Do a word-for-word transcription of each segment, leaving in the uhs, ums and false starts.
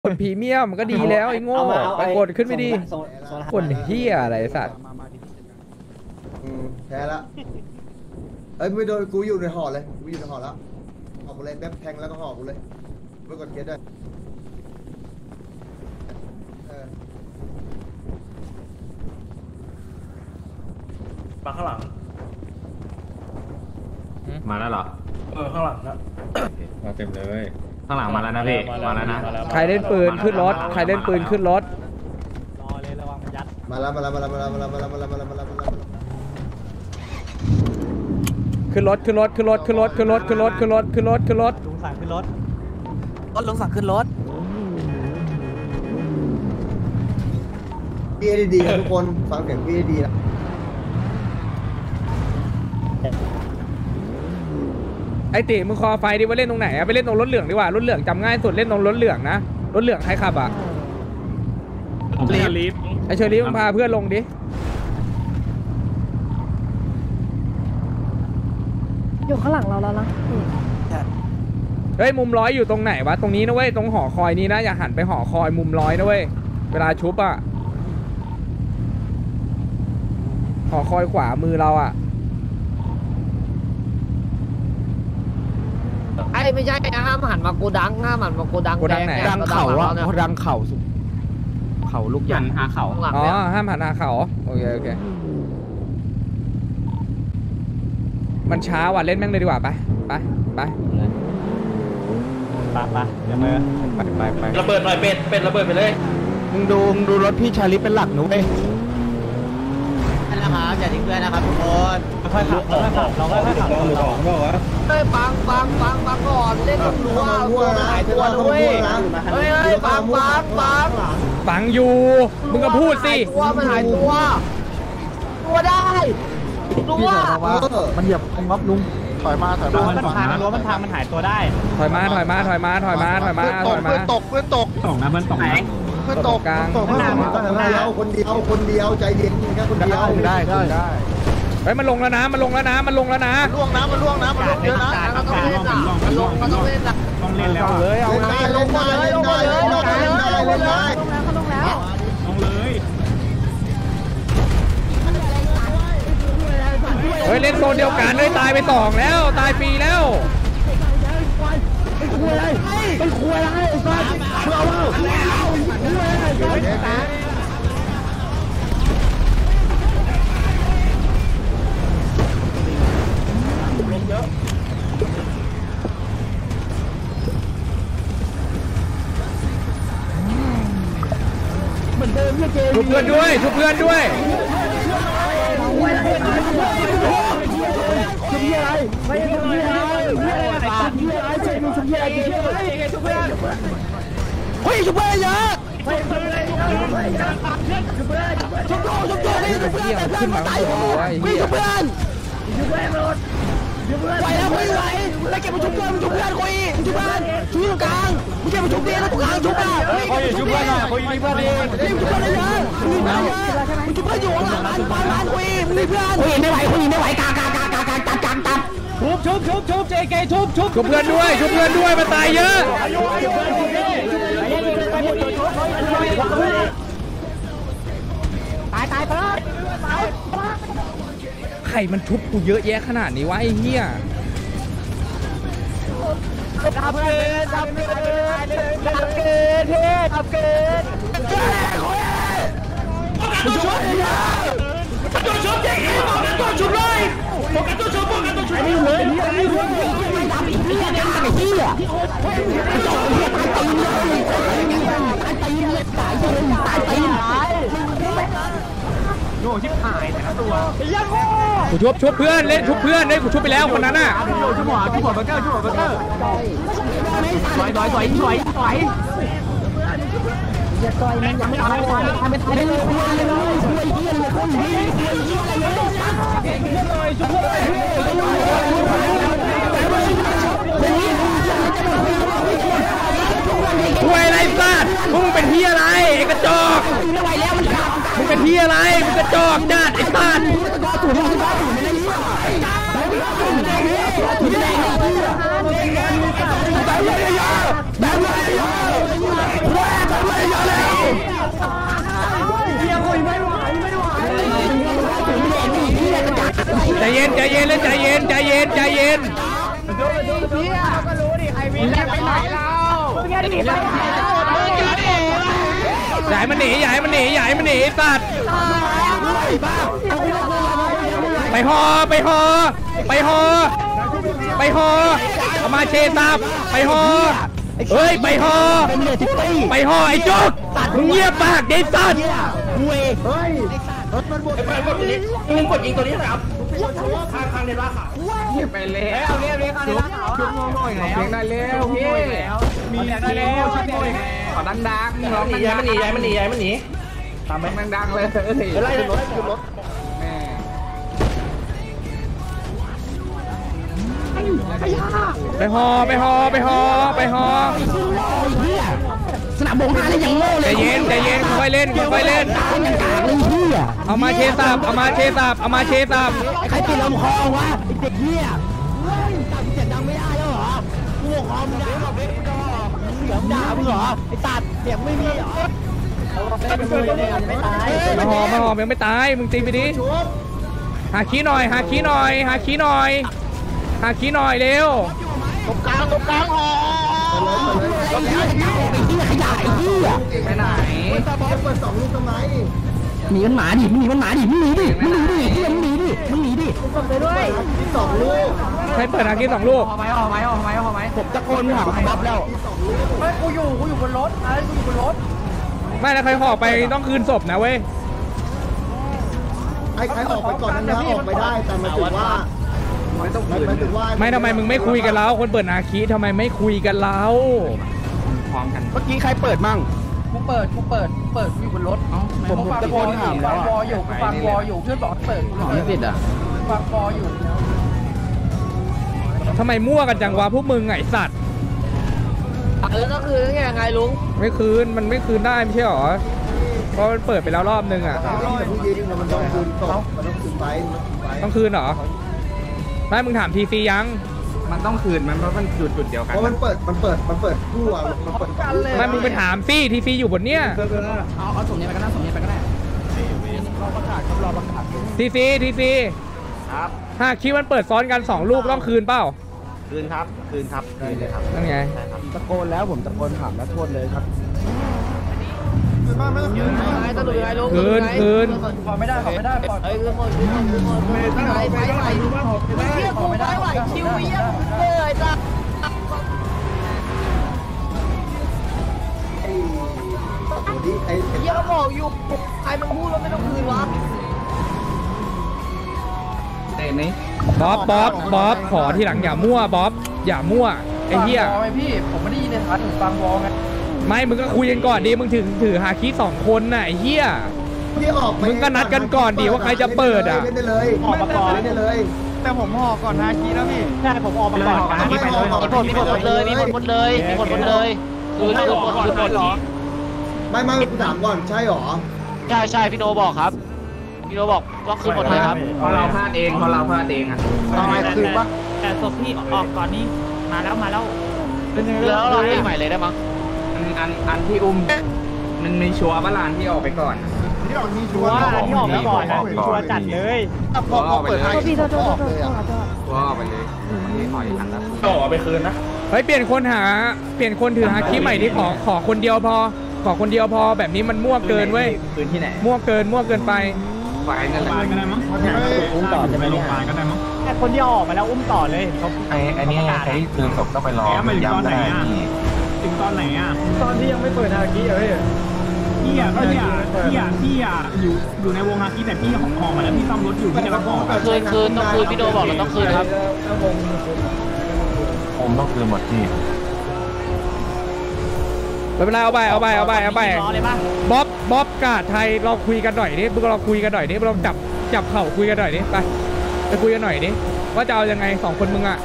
กดพรีเมียมก็ดีแล้วไอ้โง่ไปกดขึ้นไม่ดีกดเฮียอะไรสัตว์แพ้ละเอ้ยไม่โดนกูอยู่ในห่อเลยกูอยู่ในห่อแล้วออกมาเลยแบบแทงแล้วก็ห่อกูเลยไม่กดเกียร์ด้วยมาข้างหลังมาแล้วเหรอเออข้างหลังนะมาเต็มเลยข้างหลังมาแล้วนะพี่มาแล้วนะใครเล่นปืนขึ้นรถใครเล่นปืนขึ้นรถรอเลยระวังมันยัดมาแล้วมาแล้วมาแล้วมาแล้วมาแล้วมาแล้วมาแล้วมาแล้วมาแล้วมาแล้วขึ้นรถขึ้นรถขึ้นรถขึ้นรถขึ้นรถขึ้นรถขึ้นรถขึ้นรถขึ้นรถลุงสั่งขึ้นรถรถลุงสั่งขึ้นรถพี่ดีๆทุกคนฟังเสียงพี่ดีนะไอติมึงคอไฟดิว่าเล่นตรงไหนอะไปเล่นตรงรถเหลืองดีกว่ารถเหลืองจำง่ายสุดเล่นตรงรถเหลืองนะรถเหลืองใครขับอะลีฟไอเชอรี่มึงพาเพื่อนลงดิอยู่ข้างหลังเราแล้วนะเฮ้ยมุมร้อยอยู่ตรงไหนวะตรงนี้นะเว้ยตรงหอคอยนี้นะอย่าหันไปหอคอยมุมร้อยนะเว้ยเวลาชุบอะหอคอยขวามือเราอะไอ้ไม่ใช่ห้ามหันมาโกดังห้ามหันมาโกดังโกดังไหนดังเข่าอะโกดังเข่าสุดเข่าลูกยันหาเข่าอ๋อห้ามหันหาเข่าโอเคโอเคมันช้าว่ะเล่นแม่งเลยดีกว่าไปไปไปไปไปเดี๋ยวมาไปไปไประเบิดหน่อยเป็ดเป็ดระเบิดไปเลยมึงดูมึงดูรถพี่ชาลิเป็นหลักนุ้ยนะครับอย่าทิ้งเพื่อนนะครับทุกคนค่อยขับค่อยขับเราค่อยขับเราเฮ้ยปังปังปังปังก่อนเล่นตรงรั้วตัวหายตัวด้วยเฮ้ยเฮ้ยปังปังปังปังอยู่มึงก็พูดสิตัวมันหายตัวตัวได้รั้วมันเหยียบตรงงบลุงถอยมาถอยมามันพังรั้วมันพังมันหายตัวได้ถอยมาถอยมาถอยมาถอยมาถอยมาถอยมาตกเพื่อนตกตกนะมันตกไหนเพื่อนตกกลางตกคนเดียวคนเดียวคนเดียวใจเย็นแค่คนเดียวได้ได้ได้เฮ้ยมันลงแล้วนะมันลงแล้วนะมันลงแล้วนะล่วงนะมันล่วงนะมันล่วงเยอะนะมันต้องเล่นอ่ะมันลงมันต้องเล่นอ่ะต้องเล่นแล้วเลยเอาได้ลงได้ลงได้ลงได้ลงได้ลงได้ลงแล้วลงเลยเฮ้ยเล่นโซนเดียวกันเลยตายไปสองแล้วตายฟรีแล้วเป็นคุยอะไรเป็นคุยอะไรไอ้สัสเชื่อว่าเหมือนเดิมเนี่ยเกมทุกเพื่อนด้วยทุกเพื่อนด้วยชุบยี่อะไรไม่ชุบยี่อะไรชุบยี่อะไรเจ๊ดูชุบยี่อะไรเจ๊ชุบเพื่อนเฮ้ยชุบเพื่อนเยอะเฮ้ยชุบเพื่อนชุบเพื่อนชุบเพื่อนชุบโตชุบโตนี่ชุบเพื่อนแต่เพื่อนมาตายอยู่ไม่ชุบเพื่อนชุบเพื่อนรถชุบเพื่อนไหวแล้วไม่ไหวแล้วเก็บมาชุบเพื่อนชุบเพื่อนคุยชุบเพื่อนชุบตรงกลางไม่เก็บมาชุบเดียวตรงกลางชุบอ่ะคุยชุบเพื่อนหน่อยคุยมีเพื่อนดีชุบเพื่อนเยอะชุบเพื่อนเยอะชุบเพื่อนอยู่หลังบ้านบ้านบ้านคุยมีเพื่อนคุยไม่ไหวคุยไม่ไหวกากากากากาจับจับจับชุบชุบชุบชุบเจเกชุบชุบชุบเพื่อนด้วยชุบเพื่อนด้วยมาตายเยอะตายตายไปแล้วใครมันชุบกูเยอะแยะขนาดนี้วะไอ้เหี้ยดับเกินดับเกินดับเกินเทดับเกินชุบชุบตัวชุบเจ๊ตัวชุบเลยโฟกัสตัวชุบโฟกัสตัวชุบนี่เลยนี่นี่เลยไม่ทำอีกนี่ยังทำอีกที่อ่ะจบเรียกตายตีเลยตายตีเลยตายตีตายตีโง่ชิบหายแต่ละตัวยังโง่กูชุบชุบเพื่อนเล่นชุบเพื่อนเล่นกูชุบไปแล้วคนนั้นน่ะชุบหัวชุบหัวเบอร์เกอร์ชุบหัวเบอร์เกอร์สวยสวยสวยสวยสวยอย่าต่อยมันอย่าไม่ตายทำไม่ตายเลยคุยเลยคุยเยี่ยเลยคุยเยี่ยคุยเยี่ยเลยช่วยคุยอะไรสัตว์มึงเป็นที่อะไรไอ้กระจอกมึงเป็นที่อะไรมึงกระจอกจัดไอ้สัตว์แบบใจเย็นใจเย็นเล่นใจเย็นใจเย็นใจเย็นก็รู้ดิใครวิ่งไปไหนเรามึงแค่หนีไปไหนมึงแค่หนีใหญ่มันหนีใหญ่มันหนีใหญ่มันหนีสัตว์ไปหอไปหอไปหอไปหอเอามาเชซับไปหอเฮ้ยไปหอไปหอไอ้จุกมึงเงียบปากเด็กสัตว์เฮ้ยรถมันบดไปกดตัวนี้มึงกดยิงตัวนี้นะครับข้างข้างในบ้านค่ะไปแล้วเอาเรียบเรียบเอาชุดโง่ๆแล้วเสียงได้แล้วพี่มีได้แล้วชุดโง่ขอดังๆร้องหนีย้ายมันหนีย้ายมันหนีย้ายมันหนีตามไปดังๆเลยไล่รถขึ้นรถแม่ไปหอไปหอไปหอไปหอสนามบงหาเลยยังโง่เลใจยเย็นใจเย็นค่อยเล่นค่อยเล่นเป็นกากเลยเฮียเอามาเชซับเอามาเชซับเอามาเชซับใครปิดลำคอวะเด็กเฮียตัดเสียงดังไม่ได้แล้วเหรอกูคอมดังแบบนี้ก็เสียงด่ามึงเหรอไอ้ตัดเสียงไม่มีเหรอไม่ตายมาหอมาหอยังไม่ตายมึงตีไปดิหาขี้หน่อยหาขี้หน่อยหาขี้หน่อยหาขี้หน่อยเร็วตรงกลางตรงกลางหอไอ้เฮียไอ้เฮียขยะไอ้เฮียไปไหนตาบอสเปิดสองลูกทำไมหนีมันหมาดิมึงหนีมันหมาดิมึงหนีดิมึงหนีดิเฮียมึงหนีดิมึงหนีดิที่สองลูกใครเปิดหาขี้สองลูกเอาไหมเอาไหมเอาไหมเอาไหมผมตะโกนหาบัฟแล้วไม่กูอยู่กูอยู่บนรถอะไรกูอยู่บนรถไม่แล้วใครห่อไปต้องคืนศพนะเว้ยไอ้ใครออกไปก่อนนั้นนะออกไปได้แต่หมายถึงว่าไม่ต้องหคืนมายถึงว่าไม่ทำไมมึงไม่คุยกันแล้วคนเปิดนาคีทำไมไม่คุยกันแล้วพร้อมกันเมื่อกี้ใครเปิดมั่งกูเปิดกูเปิดเปิดกูอยู่บนรถผมตะโกนถามแล้วฟังวออยู่กูฟังวออยู่เพื่อนบอกให้เปิดกูไม่ติดอ่ะฟังวออยู่ทำไมมั่วกันจังวะพวกมึงไงสัตว์เออก็คือยังไงลุงไม่คืนมันไม่คืนได้ไม่ใช่หรอเพราะมันเปิดไปแล้วรอบนึงอ่ะแต่ผู้ยิงมันต้องคืนตกมันต้องคืนไปต้องคืนเหรอไม่มึงถามทีซียังมันต้องคืนมันเพราะมันจุดจุดเดียวกันเพราะมันเปิดมันเปิดมันเปิดคู่อ่ะมันเปิดไม่มึงไปถามซี่ทีซีอยู่บนเนี้ยเอาเอาสมเนียไปก็ได้สมเนียไปก็ได้ทีซีทีซีครับถ้าคิดมันเปิดซ้อนกันสองลูกต้องคืนเปล่าคืนครับคืนครับคืนเลยครับนั่นไงตะโกนแล้วผมตะโกนถามแล้วโทษเลยครับไอ้ตำรวจไงลุงคืนคืนขอไม่ได้ขอไม่ได้ปล่อยไอ้คือหมดคือหมดคือหมดไปไปไหวเชี่ยกูไม่ไหวคิวเยี่ยมเลยจ้ะโอ้ดิไอ้เยี่ยมบอกอยู่ใครมันพูดว่าไม่ต้องคืนวะเต้นนี้บ๊อบบ๊อบบ๊อบขอทีหลังอย่ามั่วบ๊อบอย่ามั่วไอ้เหี้ยฟังวอไหมพี่ผมไม่ได้ยินในทัศน์ฟังวอไงไม่มึงก็คุยกันก่อนดิมึงถึงถือหาคีสองคนน่ะไอ้เหี้ยที่ออกมึงก็นัดกันก่อนดิว่าใครจะเปิดอ่ะเล่นได้เลยออกมาก่อนเล่นได้เลยแต่ผมห่อก่อนฮาคีแล้วพี่ใช่ผมออกมาก่อนฮาคีไปเลยมีผลมีผลหมดเลยมีผลหมดเลยมีผลหมดเลยคือคือหมดคือหมดไม่ไม่กูถามก่อนใช่หรอใช่ใช่พี่โนบอกครับพี่โนบอกต้องคืนหมดเลยครับพอเราพลาดเองพอเราพลาดเองอ่ะทำไมคืนปะแต่ศพพี่ออกก่อนนี้มาแล้วมาแล้วแล้วเราตีใหม่เลยได้มั้งอันอันอันที่อุ้มมันมีชัวร์ว่าร้านที่ออกไปก่อนที่ออกมีชัวร์ที่ออกมาก่อนนะชัวร์จัดเลยพอพอเปิดฮาคีออกเลยอ่ะชัวร์ออกไปเลยมันไม่ถอยทันแล้วต่อไปคืนนะเฮ้ยเปลี่ยนคนหาเปลี่ยนคนถือหาคีใหม่ดิขอขอคนเดียวพอ ขอคนเดียวพอแบบนี้มันมั่วเกินเว้ยคืนที่ไหนมั่วเกินมั่วเกินไปไฟนั่นแหละอุ้มต่อจะไปโรงพยาบาลก็ได้มั้งแต่คนที่ออกมาแล้วอุ้มต่อเลยเขาไอ้ไอ้นี่ใช้คืนศพต้องไปรอย้ำได้นี่ถึงตอนไหนอ่ะตอนที่ยังไม่เปิดฮาคิเอ้ยพี่อ่ะพี่อ่ะพี่อ่ะพี่อ่ะอยู่อยู่ในวงฮาคีแต่พี่ของห่อมาแล้วพี่ซ่อมรถอยู่พี่จะรับห่อคืนคืนต้องคืนพี่โนบอกเราต้องคืนครับผมต้องคืนหมดที่ไม่เป็นไรเอาไปเอาไปเอาไปเอาไปรอเลยป่ะบ๊อบบ๊อบกาดไทยเราคุยกันหน่อยดิเราคุยกันหน่อยดิเราจับจับเข่าคุยกันหน่อยดิไปไปคุยกันหน่อยดิว่าจะเอายังไงสองคนมึงอ่ะ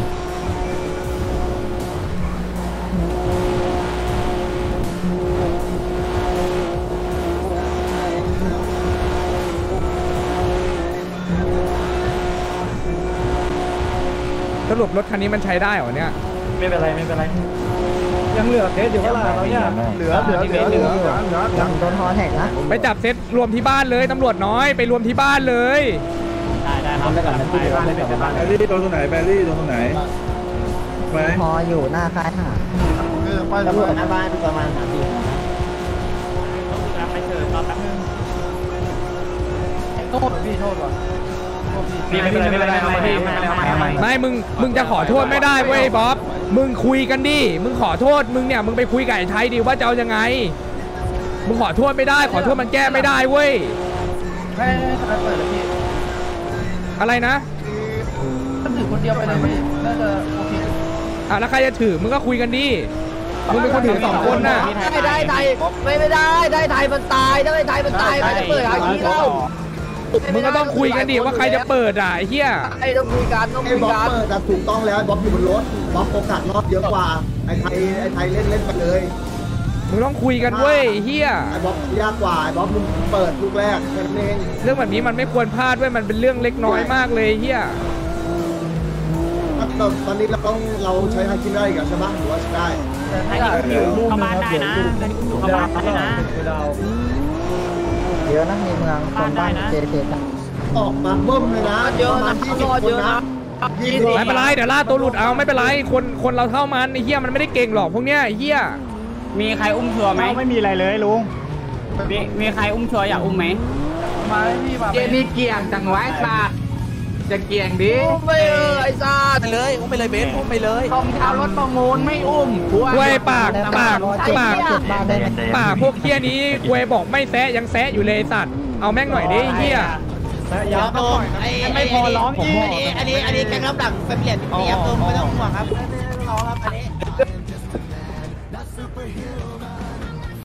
สรุปรถคันนี้มันใช้ได้เหรอเนี่ยไม่เป็นไรไม่เป็นไรยังเหลือเคสอยู่เท่าไหร่เราเนี่ยเหลือเหลือเหลือเหลือเหลือเหลือโดนฮอแท็กนะไปจับเซตรวมที่บ้านเลยตำรวจน้อยไปรวมที่บ้านเลยได้ได้ครับไปก่อนไปบ้านเลยไปบ้านแบรี่โดนตรงไหนแบรี่โดนตรงไหนไปพออยู่หน้าค่ายทหารตำรวจหน้าบ้านประมาณสามสี่ไปเชิญรอแป๊บนึงโทษพี่โทษก่อนพี่ไม่เป็นไรไม่เป็นไรไม่เป็นไรไม่มึงมึงจะขอโทษไม่ได้เว้ยบ๊อบมึงคุยกันดิมึงขอโทษมึงเนี่ยมึงไปคุยกับไอ้ไทยดิว่าจะเอายังไงมึงขอโทษไม่ได้ขอโทษมันแก้ไม่ได้เว้ยไม่ไม่ทำไมเปิดเลยพี่อะไรนะต้องถือคนเดียวไปเลยพี่น่าจะโอเคอ่ะแล้วใครจะถือมึงก็คุยกันดิมึงเป็นคนถือสองคนน่ะได้ได้ไทยไม่ไม่ได้ได้ไทยมันตายได้ไทยมันตายใครจะเปิดหาขี้เล่ามึงก็ต้องคุยกันดิว่าใครจะเปิดอ่ะไอ้เหี้ยไอ้ต้องคุยกันต้องไอ้คุยบ๊อบกันเปิดแต่ถูกต้องแล้วไอ้บ๊อบอยู่บนรถบ๊อบโอกาสรอบเยอะกว่าไอ้ไทยไอ้ไทยเล่นเล่นไปเลยมึงต้องคุยกันเว้ยไอ้เหี้ยไอ้บ๊อบยากกว่าไอ้บ๊อบมึงเปิดลูกแรกแค่นั้นเองเรื่องแบบนี้มันไม่ควรพลาดเว้ยมันเป็นเรื่องเล็กน้อยมากเลยไอ้เหี้ยตอนตอนนี้เราต้องเราใช้ฮาคิได้อีกใช่ไหมหรือว่าใช้ได้ไอ้ที่อยู่เข้าบ้านได้นะไอ้ที่อยู่เข้าบ้านได้นะเยอะนะในเมืองคนบ้านเจเจกันออกมาเบิ้มเลยนะเยอะประมานะณยี่รสิบอคเยนอะนะนะยี่สิบไม่เป็นไรเดี๋ยวล่าตัวหลุดเอาไม่เป็นไรคนคนเราเท่ามันไอ้เหี้ยมันไม่ได้เก่งหรอกพวกเนี้ยไอ้เหี้ยมีใครอุ้มชัวร์ไหมไม่มีอะไรเลยลุงมีมีใครอุ้มชัวร์อยากอุ้มไหมมาให้พี่มาเจนี่เกี่ยงจังไว้ปากจะเกี่ยงดิไปเลยไอ้ซาไปเลยอุ้มไปเลยเบสอุ้มไปเลยทองเท้ารถประมูลไม่อุ้มกล้วยปากปากปากเจ็ดบ้านได้ไหมปากพวกเหี้ยนี้กล้วยบอกไม่แซะยังแซะอยู่เลยสัตว์เอาแม่งหน่อยดิไอ้เหี้ยอย่าโดนไม่พอร้องอีกอันนี้อันนี้อันนี้แกงรับหลังเป็นเปลี่ยนเปลี่ยนตัวไม่ต้องห่วงครับไม่ต้องร้องครับอันนี้